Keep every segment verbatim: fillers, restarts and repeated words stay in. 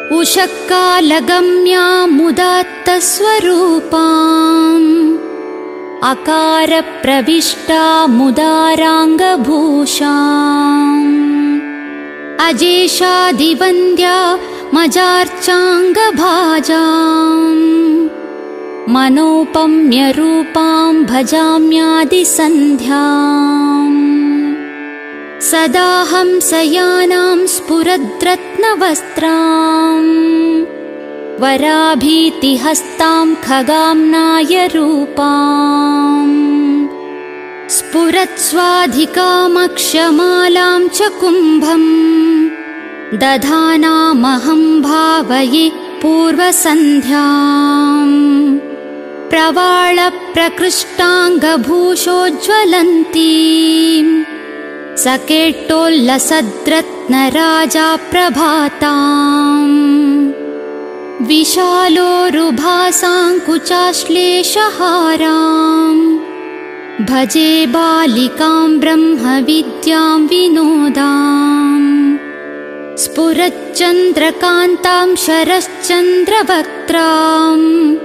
उषःकालगम्यामुदात्तस्वरूपाम् अकारप्रविष्टा मुदाराङ्गभूषाम् अजेशादिवन्द्या मजार्चाङ्गभाजाम् मनोपम्यरूपां भजाम्यादिसन्ध्याम् सदाहं सयानां स्फुरद्रत्नवस्त्राम् वराभीतिहस्तां खगाम्नायरूपाम् स्फुरत्स्वाधिकामक्षमालां च कुम्भम् दधानामहं भावये पूर्वसन्ध्याम् प्रवाळप्रकृष्टाङ्गभूषोज्ज्वलन्तीम् सकेटोल्लसद्रत्नराजा प्रभाताम् विशालोरुभासाङ्कुचाश्लेषहाराम् भजे बालिकां ब्रह्मविद्यां विनोदाम् स्फुरच्चन्द्रकान्तां शरश्चन्द्रवक्त्राम्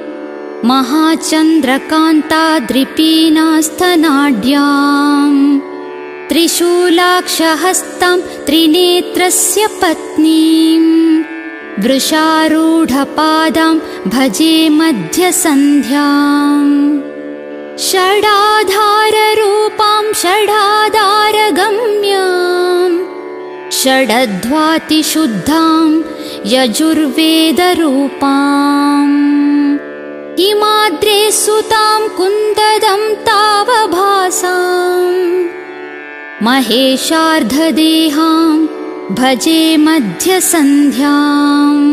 महाचन्द्रकान्ताद्रिपीनास्थनाढ्याम् त्रिशूलाक्षहस्तां त्रिनेत्रस्य पत्नीम् वृषारूढपादां भजे मध्यसन्ध्याम् षडाधाररूपां षडाधारगम्याम् षडध्वातिशुद्धां यजुर्वेदरूपाम् हिमाद्रे सुतां कुन्ददं तावभासाम् महेशार्धदेहां भजे मध्यसन्ध्याम्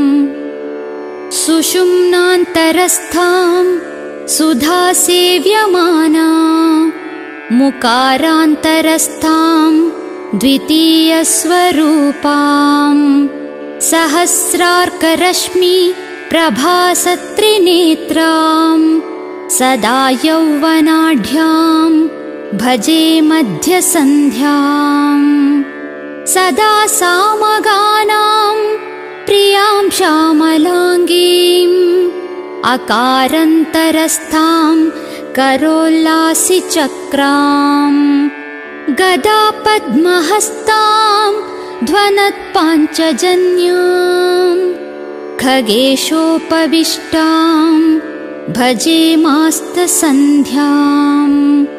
सुषुम्नान्तरस्थां सुधासेव्यमाना मुकारान्तरस्थां द्वितीयस्वरूपाम् सहस्रार्करश्मि प्रभासत्रिनेत्राम् सदा यौवनाढ्यां भजे मध्यसन्ध्याम् सदा सामगानां प्रियां श्यामलाङ्गीम् अकारन्तरस्थां करोल्लासिचक्राम् गदापद्महस्तां ध्वनत्पाञ्चजन्याम् खगेशोपविष्टां भजे मास्तसन्ध्याम्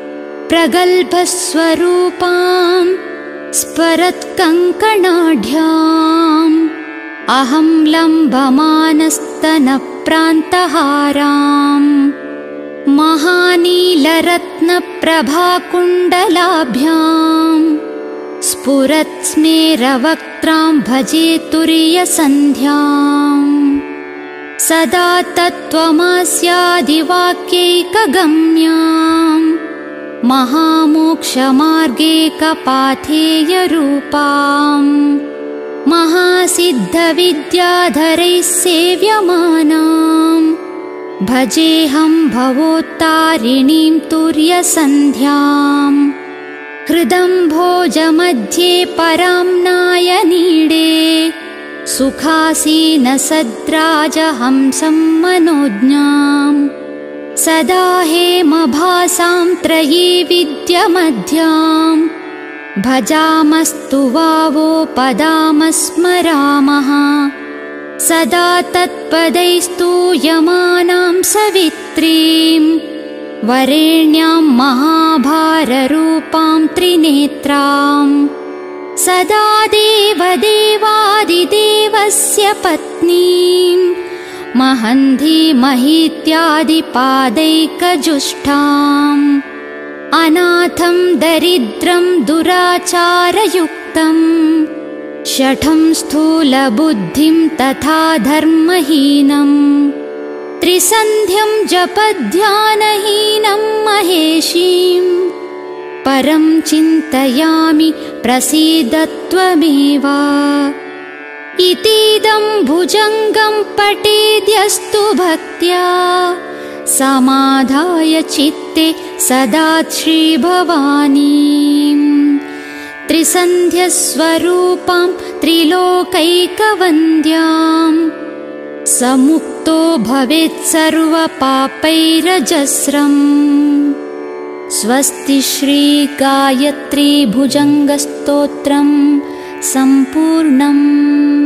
प्रगल्भस्वरूपां स्फरत्कङ्कणाढ्याम् अहं लम्बमानस्तनप्रान्तहाराम् महानीलरत्नप्रभाकुण्डलाभ्याम् स्फुरत्स्मेरवक्त्रां भजे तुर्यसन्ध्याम् सदा तत्त्वमस्यादिवाक्यैकगम्याम् महामोक्षमार्गेकपाथेयरूपाम् महासिद्धविद्याधरैः सेव्यमानाम् भजेऽहं भवोत्तारिणीं तुर्यसन्ध्याम् हृदम्भोजमध्ये परां नायनीडे सुखासीनसद्राजहंसं मनोज्ञाम् सदा हेमभासां त्रयी विद्यमध्याम् भजामस्तु वावो पदामस्मरामः सदा तत्पदैस्तूयमानां सवित्रीं वरेण्यां महाभाररूपां त्रिनेत्राम् सदा देवदेवादिदेवस्य पत्नीम् महन्धीमहीत्यादिपादैकजुष्टाम् अनाथं दरिद्रं दुराचारयुक्तं शठं स्थूलबुद्धिं तथा धर्महीनं त्रिसन्ध्यं जपध्यानहीनं महेशीं परं चिन्तयामि प्रसीद त्वमेव इतीदं भुजङ्गं पठेद्यस्तु भक्त्या समाधाय चित्ते सदा श्रीभवानीम् त्रिसन्ध्यस्वरूपां त्रिलोकैकवन्द्याम् स मुक्तो भवेत् सर्वपापैरजस्रम्। स्वस्ति श्री गायत्री भुजङ्गस्तोत्रम् सम्पूर्णम्।